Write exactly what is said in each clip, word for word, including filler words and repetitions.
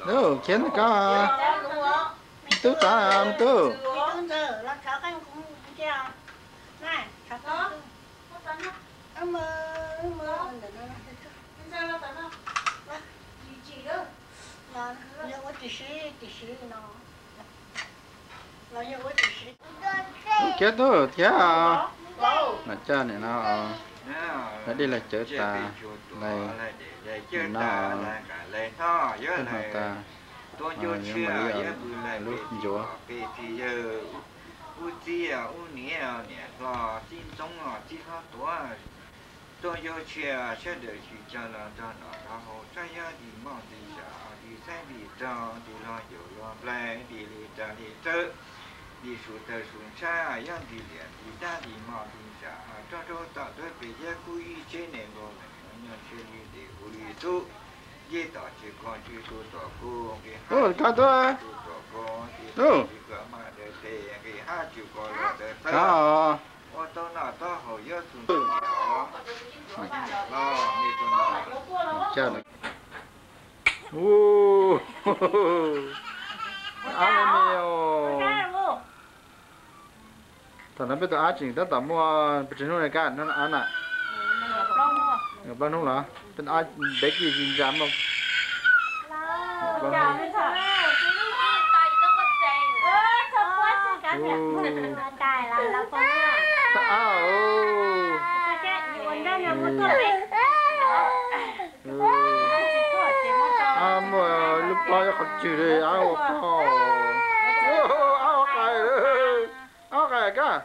đâu kiến có tú ta tú này chết thôi thế à là cha này nó nó đi là chở ta này nó thân họ ta tôi cho chưa giờ lúc chúa thì giờ u chi à u nhẹ nhẹ lo chín giống à chín hết tuổi tôi cho chưa sẽ được chỉ cho là cho nó然后这样的梦的下的在里头的了有了来的里头的这你说的说啥样的脸的大的梦的下这种到对北京故意这那个人家去里的屋里头也到这个去做做工给哦看到啊哦好我到那到后要做了你说 cha này ô ăn mèo thằng nó biết tôi ăn chừng đó tao mua bị chấn này cả nó ăn à ngập bao nhiêu là bên ăn bé kia gì dám không tài là là con à à mà lúc bao giờ học chữ đấy áo áo áo cái đấy áo cái cả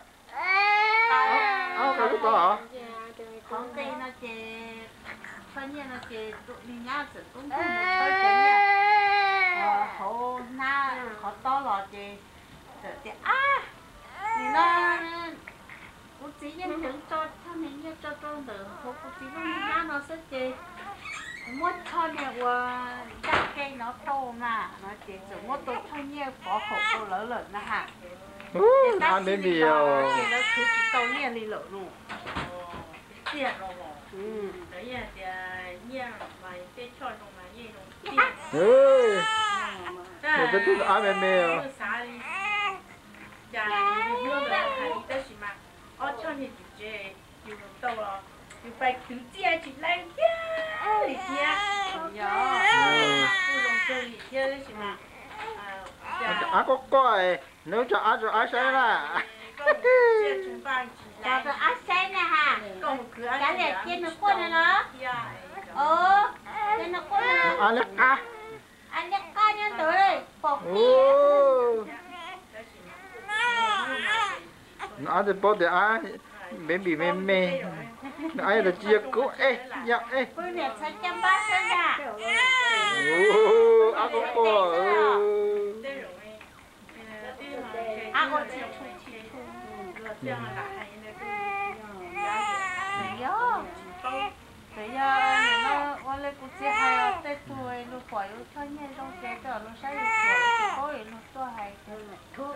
áo cái lúc đó hả con đây nó chỉ phân nhiên nó chỉ tụi mình nhau chỉ cũng không một thôi chứ họ na họ to lọ chỉ thì à thì nó cũng chỉ nhân chứng cho cho mình như cho cho được họ cũng chỉ có mình nó sẽ chỉ muốn cho này qua các cây nó to mà nó chỉ chỉ muốn tôi cho nhiều bỏ hộp tôi lỡ lợn nó hả ăn đến nhiều thì nó cứ chỉ to nhiều đi lợn luôn tiền rồi ừ đấy là thì nhiều mà cái cho trong mà nhiều tiền ơi tôi biết tôi ăn đến nhiều giờ mua được hay tới gì mà ở cho nên thì nhiều đâu rồi nhiều phải cứ chia chỉ lấy kia thì kia nhớ phụ đồng chơi kia đấy gì mà ăn có coi nếu cho ăn rồi ăn sẽ là cho tôi ăn sen nè ha cái này kia nó quân này nó ờ kia nó quân nó ăn lắc cá ăn lắc cá nhân tới đây bọc nó ăn thì bao để ăn mềm bị mềm mềm nó ăn là chia cố ê dạ ê bữa này sẽ chăm bát sơn à ô ăn có co ăn có chịu Bây giờ nó qua lấy cục chia hai ở tây tuổi lúc khỏi lúc thôi nhé trong cái đó lúc sáng lúc tuổi thì có lúc tôi hay thôi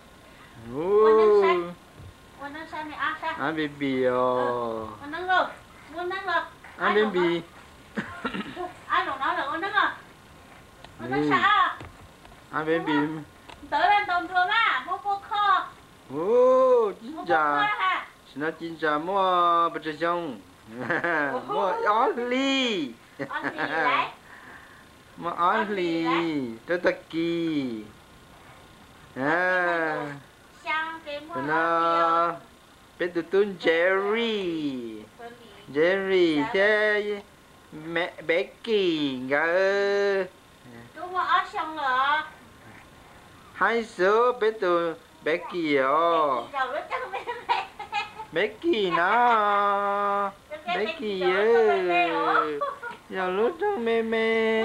ô Muốn ăn sao mày ăn sao? ăn bì bì ồ. Muốn ăn rồi, muốn ăn rồi. Ăn bì bì. Ăn rồi nói là muốn ăn rồi. Muốn ăn sao? Ăn bì bì. Tới lên đồng thường á, mua bò kho. Ô, chín chà. Xin nó chín chà mua bạch xong. Mua ớt ly. Ăn gì đấy? Mua ớt ly, tôi ta kỳ. À. Rồi nó bên tụi tôi Jerry Jerry thế mẹ Becky ngờ tôi mua ớt xong rồi hai số bên tụi Becky ồ Becky nó Becky ơi giờ lúc trong mê mê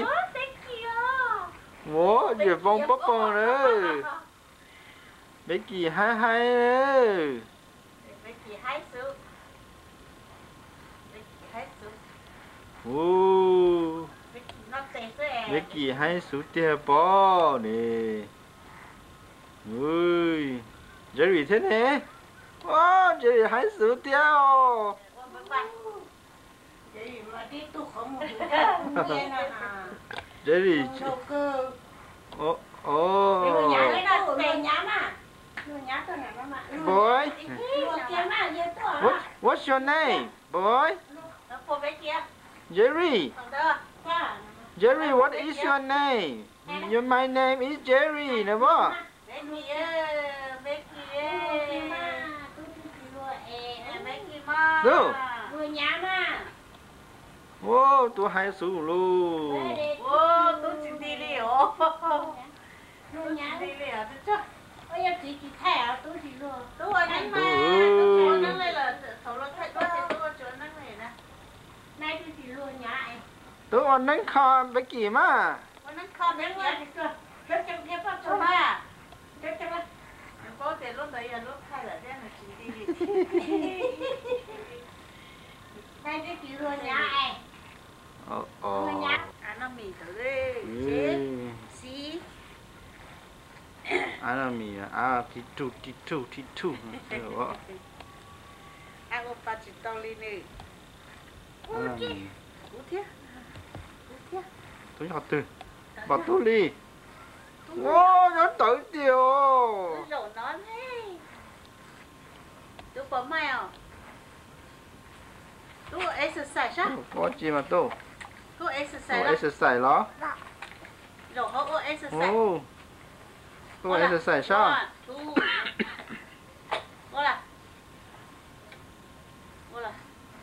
ủa giờ phong bắp con nữa Becky hai hai nữa. Becky hai số. Becky hai số. Ô. Becky nó tệ thế. Becky hai số tiền bò nè. Ui. Jerry thế này. Wow, Jerry hai số tiền. Jerry mà đi tu không một cái nghe nè. Jerry. Đầu cơ. Ồ, ồ. Lùa nhá cái đó, lùa nhá mà. Lùa nhá tôi này mà. Boy. Lùa kia mà, dễ tuổi. What, what's your name, boy? Cô bé kia. Jerry. Đó. Qua. Jerry, what is your name? Your, my name is Jerry, nè bố. Bé kia, bé kia. Bé kia mà. Đâu? Lùa nhá mà. Wow, tôi hay sủ luôn. Wow, tôi chỉ đi đi ồ. Lùa nhá đi đi à, tôi ôi em chỉ chỉ thay à, tôi chỉ lùa. Tôi ở đây mà. Tôi nâng lên là thấu nó thay tôi thì tôi ở chỗ nâng này nè. Nay tôi chỉ lùa nhá ấy. Tôi ăn nắng kho bé kì mà. Con nâng kho bé kia. Rất trong kia phát cho mà. Rất trong đó. Có thể lúc đấy là lúc thay là đen là chỉ đi đi. Nay tôi chỉ lùa nhá ấy. Ồ, ồ. À nó mì thử đi. Chết. Xí. Ăn là mì à, à, tí tu, tí tu, tí tu. Ăn một bát chỉ to lên đi. Ăn là mì. Ú thế. Ú thế. Tôi học từ. Bỏ tu đi. Wow, nó tới tiêu. Tôi rổ nó đấy. Tôi có mai à? Tôi có exercise sao? Có gì mà tu? Tôi exercise Có đó. exercise đó. Rổ họ có exercise. Ồ. Có exercise sao? Ngô là. Ngô là.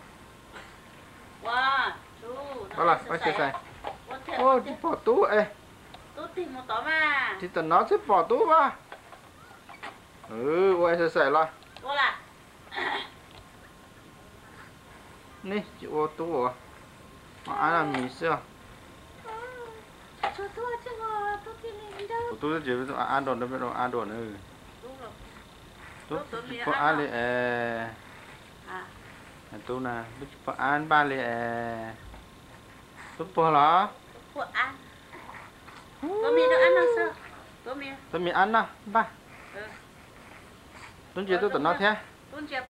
One, two. Đó là exercise. Ô, đi bỏ tú ê. Tú tìm một tỏ mà. Thì tao nói sẽ bỏ tú mà. Ừ, ô exercise là. Ngô là. Nè, chị ô tú à. Mà ăn là mì xưa. Cho tôi chứ ngồi, tôi tìm đi đâu. Tú chỉ biết ăn đồ nó biết đồ ăn đồ nữa. Đúng rồi. Tú chỉ có ăn đi ê. À. Tú nè, biết có ăn ba li ê. Tú bỏ là. Của ăn. Tôi mi nó ăn đâu sao? Tôi mi. Tôi mi ăn nè, ba. Ừ. Tú chỉ tôi tao nói thế. Tôi chỉ